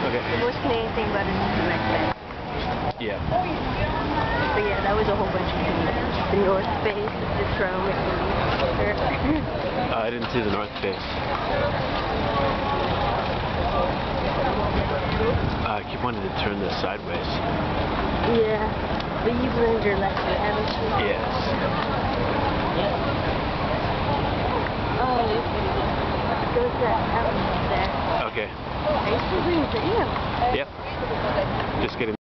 Okay. The most Canadian thing about it is the next day. Yeah. But yeah, that was a whole bunch of Canadians. The North Face, the Trome, I didn't see the North Face. I keep wanting to turn this sideways. Yeah, but you've learned your lesson, haven't you? Yes. Oh, go to that house there. Okay. Are you still doing video? Yep. Just getting